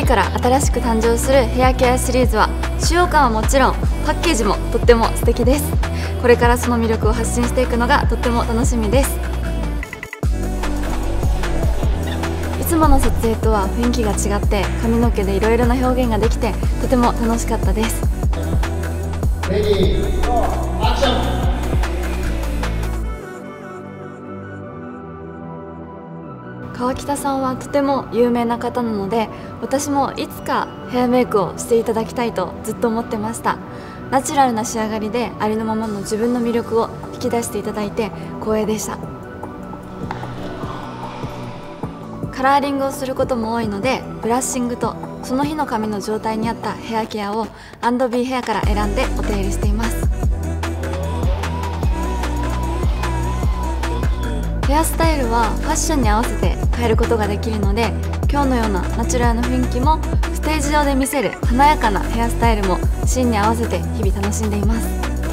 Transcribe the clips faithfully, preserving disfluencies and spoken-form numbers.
秋から新しく誕生するヘアケアシリーズは使用感はもちろんパッケージもとっても素敵です。これからその魅力を発信していくのがとっても楽しみです。いつもの撮影とは雰囲気が違って髪の毛でいろいろな表現ができてとても楽しかったです。レディー、アクション。川北さんはとても有名な方なので、私もいつかヘアメイクをしていただきたいとずっと思ってました。ナチュラルな仕上がりでありのままの自分の魅力を引き出していただいて光栄でした。カラーリングをすることも多いので、ブラッシングとその日の髪の状態に合ったヘアケアを アンドビー ヘアから選んでお手入れしています。ヘアスタイルはファッションに合わせて変えることができるので、今日のようなナチュラルな雰囲気もステージ上で見せる華やかなヘアスタイルもシーンに合わせて日々楽しんでいます。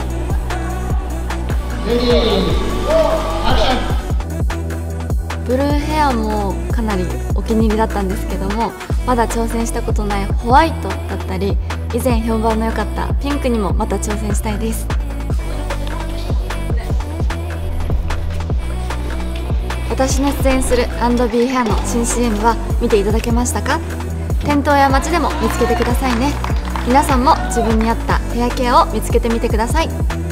ブルーヘアもかなりお気に入りだったんですけども、まだ挑戦したことないホワイトだったり、以前評判の良かったピンクにもまた挑戦したいです。私の出演する アンドビー ヘアの新 シーエム は見ていただけましたか？店頭や街でも見つけてくださいね。皆さんも自分に合ったヘアケアを見つけてみてください。